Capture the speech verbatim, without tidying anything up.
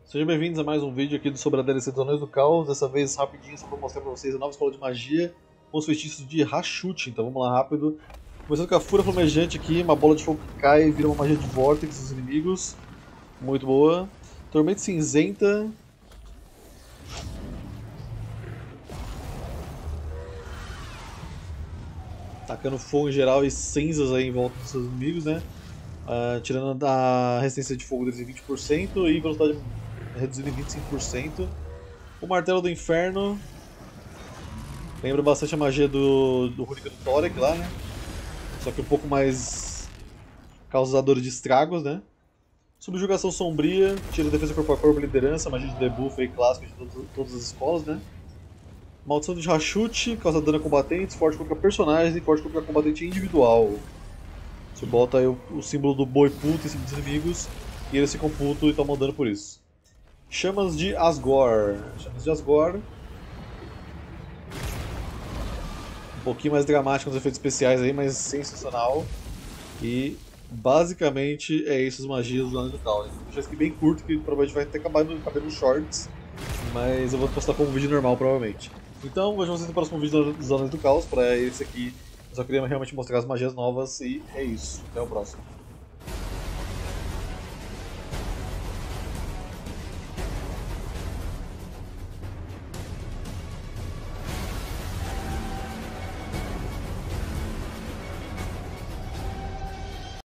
Sejam bem-vindos a mais um vídeo aqui sobre a D L C dos Anéis do Caos. Dessa vez rapidinho só para mostrar para vocês a nova escola de magia com os feitiços de Rashut. Então vamos lá rápido. Começando com a Fúria Flamejante aqui, uma bola de fogo que cai e vira uma magia de Vortex dos inimigos. Muito boa. Tormenta Cinzenta. Tacando fogo em geral e cinzas aí em volta dos seus inimigos, né? Uh, tirando a resistência de fogo deles em vinte por cento e velocidade reduzida em vinte e cinco por cento. O Martelo do Inferno. Lembra bastante a magia do, do Runic do Thorek lá, né? Só que um pouco mais causador de estragos, né? Subjugação Sombria, tira defesa corpo a corpo, liderança, magia de debuff aí clássica de todas, todas as escolas, né? Maldição de Rashut, causa dano a combatentes, forte contra personagens e forte contra combatente individual. Você bota aí o, o símbolo do boi puto em cima dos inimigos e eles ficam putos e tomam dano por isso. Chamas de Asgore. Chamas de Asgore. Um pouquinho mais dramático nos efeitos especiais aí, mas sensacional. E basicamente é isso as magias do Anéis do Caos. Eu vou deixar isso aqui bem curto, que provavelmente vai ter acabado cabendo nos shorts. Mas eu vou postar como vídeo normal provavelmente. Então vejo vocês no próximo vídeo dos Anéis do Caos. Para esse aqui eu só queria realmente mostrar as magias novas e é isso. Até o próximo.